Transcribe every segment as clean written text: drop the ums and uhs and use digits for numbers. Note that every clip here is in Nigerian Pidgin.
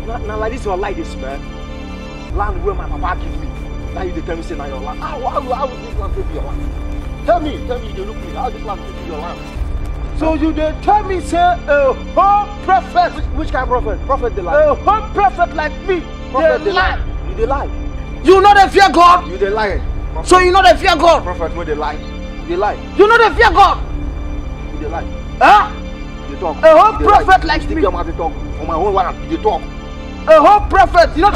Now like this, you like this, man. Land where my papa give me. Now you tell me say now your land. How would this land be your land? Tell me, you look me. How this land be your land? So you dey tell me say a whole prophet, which kind of prophet? Prophet the lie. A whole prophet like me, prophet the lie. You dey lie. You know they fear God. You dey lie. Prophet. So you know they fear God. Prophet where they lie. They lie. You know they fear God. You dey lie. Huh? You talk. A whole prophet like me. You talk for my whole land. You talk. A whole prophet. You know.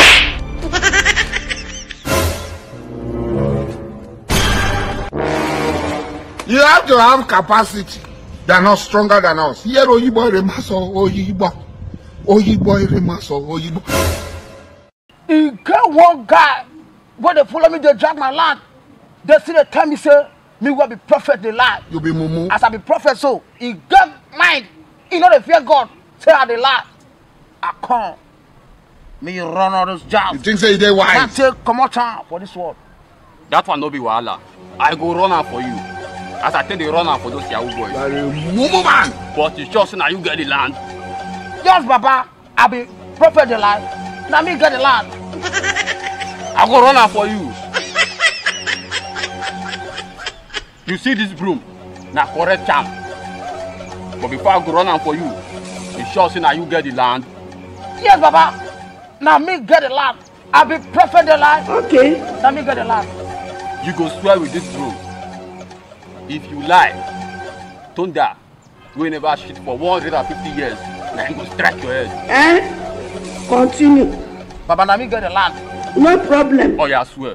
You have to have capacity. They are not stronger than us. Here, Oyibo Remaso, Oyibo Remaso, Oyibo. You get one guy when they follow me, they drag my land. They see the time he say, me will be prophet, they lie. You be mumu. As I be prophet, so he get mind. You know they fear God. Say I they lie. I come. Me run all those jobs. You think say they wise? Can't take come out time for this world. That one no be wahala. I go run am for you. As I take the run am for those Yahoo boys. You are a mumu man. But you sure say now you get the land. Yes, Papa. I be prophet, they lie. Now me get the land. I go run am for you. You see this broom? Na correct charm. But before I go run am for you, you sure say now you get the land. Yes, Papa. Now me get the land. I be prophet, they lie. Okay. Now me get the land. You go swear with this broom. If you lie, thunder, we never shit for 150 years. Now you go strike your head. Continue. Baba, now me get the land. No problem. Oh yeah, I swear.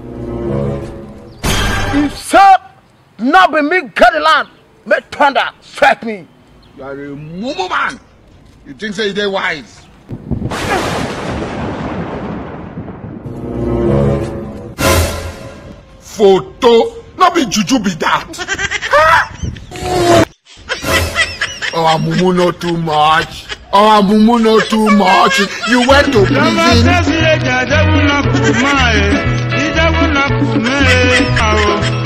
If so, now be me get the land, make thunder strike me. You are a mumu man. You think say they wise? Photo, not be juju be that. Oh, mumu not too much. Oh, mumu not too much. You went to prison.